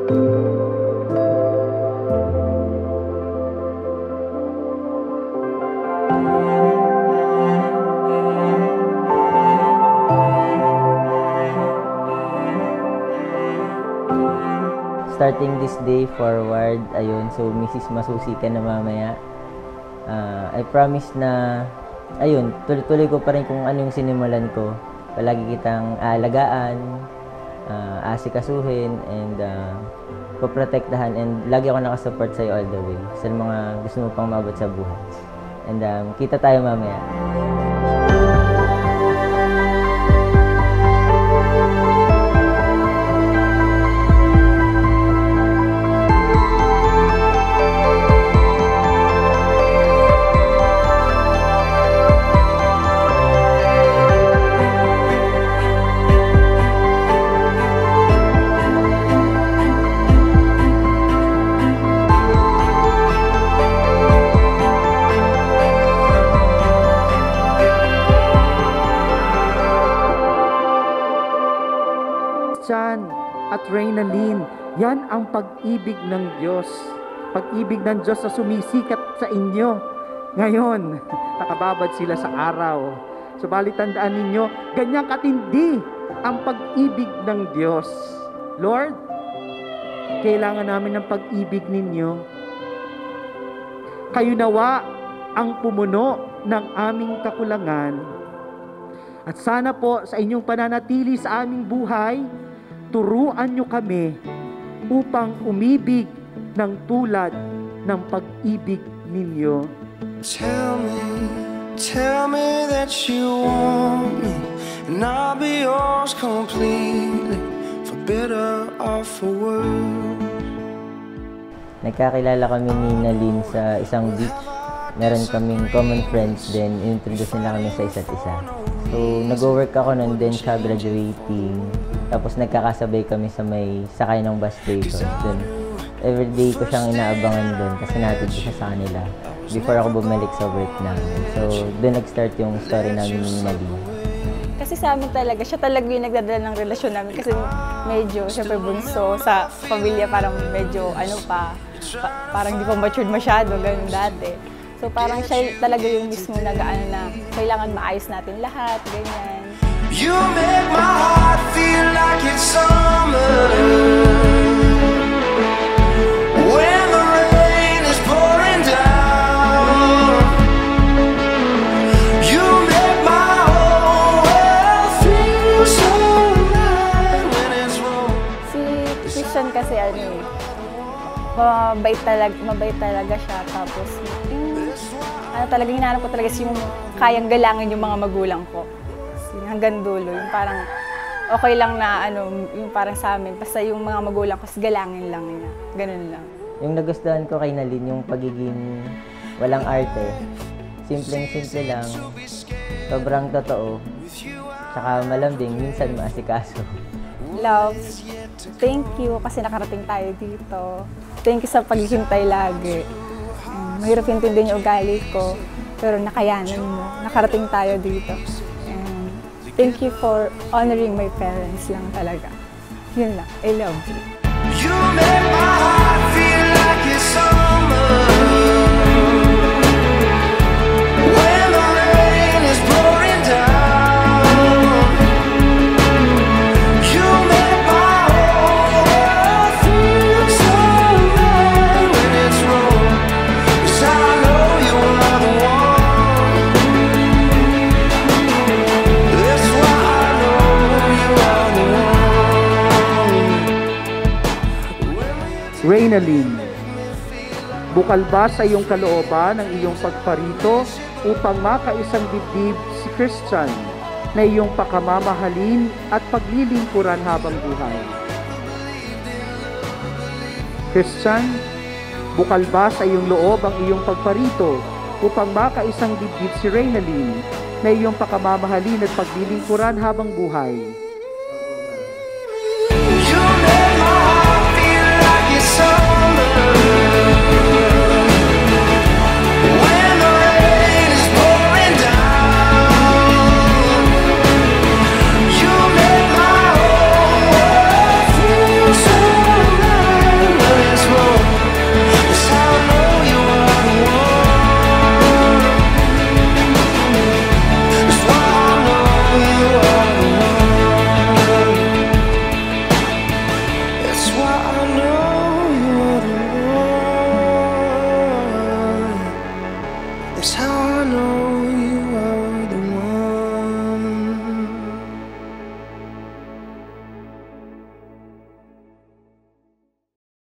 Starting this day forward, ayun, so Mrs. Masusi ka na mamaya. I promise na, ayun, tuloy-tuloy ko pa rin kung ano yung sinimulan ko. Palagi kitang aalagaan, asikasuhin, and poprotektahan, and lagi ako nakasupport sa'yo all the way sa mga gusto mo pang maabot sa buhay. And kita tayo mamaya. At REYNALYN, yan ang pag-ibig ng Diyos. Pag-ibig ng Diyos na sumisikat sa inyo. Ngayon, nakababad sila sa araw. Subalit tandaan ninyo, ganyang katindi ang pag-ibig ng Diyos. Lord, kailangan namin ng pag-ibig ninyo. Kayo nawa ang pumuno ng aming kakulangan. At sana po sa inyong pananatili sa aming buhay, turuan nyo kami upang umibig ng tulad ng pag-ibig ninyo. Tell me that you want me, and I'll be yours completely, for better or for worse. Nagkakilala kami ni REYNALYN sa isang beach. Meron kaming common friends din, introduce nila kami sa isa't isa. So, nag-work ako nun din siya graduating. Tapos nagkakasabay kami sa may sakay ng bus station. Dun, everyday ko siyang inaabangan dun kasi natin ko siya sa kanila before ako bumalik sa work namin. So, dun nag-start yung story namin ni REYNALYN. Kasi sa amin talaga, siya talaga yung nagdadala ng relasyon namin kasi medyo, syempre bunso sa pamilya, parang medyo parang di pa matured masyado, ganun dati. So parang siya talaga yung mismo nag-ano na kailangan maayos natin lahat, ganyan. You make my heart feel like it's summer when the rain is pouring down. You make my whole world feel so right when it's wrong. Si Christian kasi mabait talaga siya, tapos talagang hinahanap ko talaga yung kayang galangin yung mga magulang ko. Hanggang dulo, yung parang okay lang na yung parang sa amin, basta yung mga magulang ko, galangin lang niya. Ganun lang. Yung nagustuhan ko kay REYNALYN, yung pagiging walang arte. Simpleng-simple lang, sobrang totoo, tsaka malambing, minsan maasikaso. Love, thank you kasi nakarating tayo dito. Thank you sa paghihintay lagi. Mahirap intindihin yung ugali ko, pero nakayanan mo. Nakarating tayo dito. Thank you for honoring my parents lang talaga. Yun lang. I love you. You make my heart feel like it's summer when the rain is pouring down. You make my whole world feel so right when it's wrong. 'Cause I know you are the one. REYNALYN, bukal ba sa iyong kalooban ang iyong pagparito upang makaisang dibdib si Christian na iyong pakamamahalin at paglilingkuran habang buhay? Christian, bukal ba sa iyong loob ang iyong pagparito upang makaisang dibdib si REYNALYN na iyong pakamamahalin at paglilingkuran habang buhay?